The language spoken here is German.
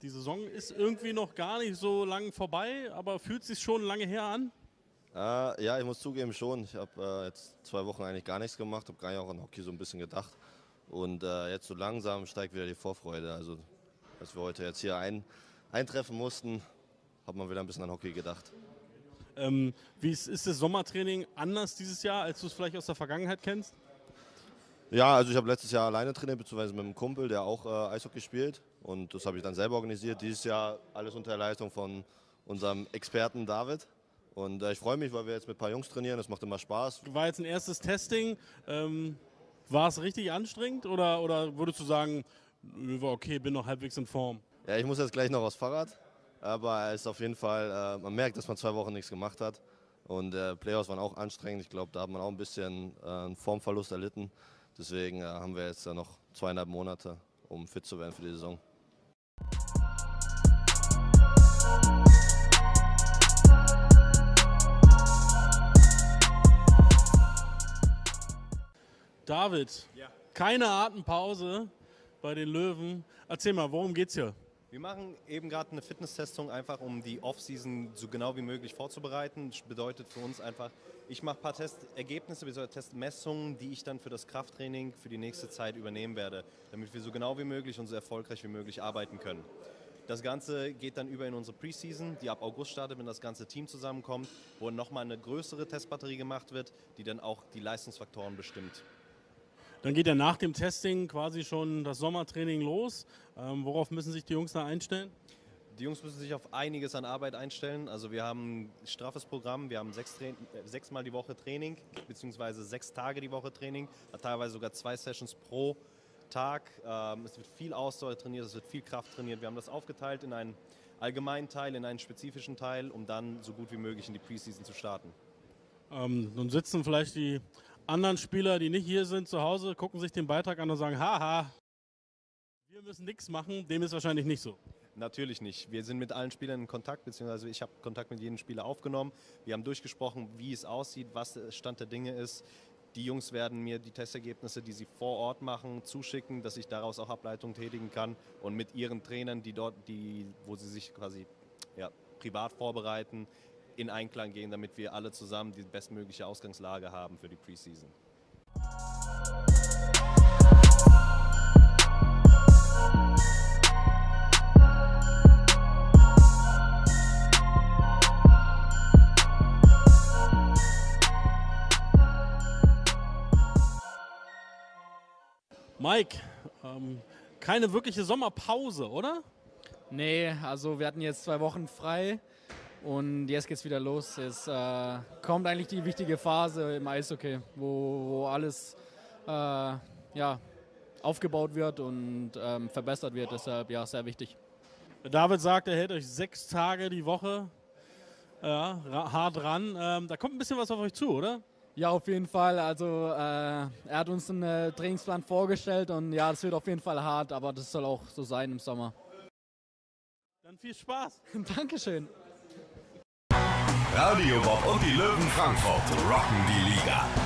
Die Saison ist irgendwie noch gar nicht so lang vorbei, aber fühlt sich schon lange her an? Ja, ich muss zugeben schon. Ich habe jetzt 2 Wochen eigentlich gar nichts gemacht, habe gar nicht auch an Hockey so ein bisschen gedacht. Und jetzt so langsam steigt wieder die Vorfreude. Also, als wir heute jetzt hier eintreffen mussten, hat man wieder ein bisschen an Hockey gedacht. Ist das Sommertraining anders dieses Jahr, als du es vielleicht aus der Vergangenheit kennst? Ja, also ich habe letztes Jahr alleine trainiert, beziehungsweise mit einem Kumpel, der auch Eishockey spielt. Und das habe ich dann selber organisiert. Dieses Jahr alles unter der Leitung von unserem Experten David. Und ich freue mich, weil wir jetzt mit ein paar Jungs trainieren. Das macht immer Spaß. War jetzt ein erstes Testing. War es richtig anstrengend oder würdest du sagen, war okay, bin noch halbwegs in Form? Ja, ich muss jetzt gleich noch aufs Fahrrad. Aber es ist auf jeden Fall, man merkt, dass man 2 Wochen nichts gemacht hat. Und Playoffs waren auch anstrengend. Ich glaube, da hat man auch ein bisschen einen Formverlust erlitten. Deswegen haben wir jetzt noch 2,5 Monate, um fit zu werden für die Saison. David, keine Atempause bei den Löwen. Erzähl mal, worum geht's hier? Wir machen eben gerade eine Fitnesstestung, einfach um die Offseason so genau wie möglich vorzubereiten. Das bedeutet für uns einfach, ich mache ein paar Testergebnisse bzw. Testmessungen, die ich dann für das Krafttraining für die nächste Zeit übernehmen werde, damit wir so genau wie möglich und so erfolgreich wie möglich arbeiten können. Das Ganze geht dann über in unsere Preseason, die ab August startet, wenn das ganze Team zusammenkommt, wo nochmal eine größere Testbatterie gemacht wird, die dann auch die Leistungsfaktoren bestimmt. Dann geht ja nach dem Testing quasi schon das Sommertraining los. Worauf müssen sich die Jungs da einstellen? Die Jungs müssen sich auf einiges an Arbeit einstellen. Also wir haben ein straffes Programm, wir haben 6 Mal die Woche Training, beziehungsweise 6 Tage die Woche Training, teilweise sogar 2 Sessions pro Tag. Es wird viel Ausdauer trainiert, es wird viel Kraft trainiert. Wir haben das aufgeteilt in einen allgemeinen Teil, in einen spezifischen Teil, um dann so gut wie möglich in die Preseason zu starten. Nun sitzen vielleicht die anderen Spieler, die nicht hier sind, zu Hause, gucken sich den Beitrag an und sagen, haha, wir müssen nichts machen. Dem ist wahrscheinlich nicht so. Natürlich nicht. Wir sind mit allen Spielern in Kontakt, beziehungsweise ich habe Kontakt mit jedem Spieler aufgenommen. Wir haben durchgesprochen, wie es aussieht, was der Stand der Dinge ist. Die Jungs werden mir die Testergebnisse, die sie vor Ort machen, zuschicken, dass ich daraus auch Ableitungen tätigen kann und mit ihren Trainern, wo sie sich quasi privat vorbereiten, in Einklang gehen, damit wir alle zusammen die bestmögliche Ausgangslage haben für die Preseason. Mike, keine wirkliche Sommerpause, oder? Nee, also wir hatten jetzt 2 Wochen frei und jetzt geht's wieder los. Es kommt eigentlich die wichtige Phase im Eishockey, wo alles aufgebaut wird und verbessert wird. Deshalb sehr wichtig. David sagt, er hält euch 6 Tage die Woche hart ran. Da kommt ein bisschen was auf euch zu, oder? Ja, auf jeden Fall. Also er hat uns einen Trainingsplan vorgestellt und ja, das wird auf jeden Fall hart, aber das soll auch so sein im Sommer. Dann viel Spaß. Dankeschön. Radio Bob und die Löwen Frankfurt rocken die Liga.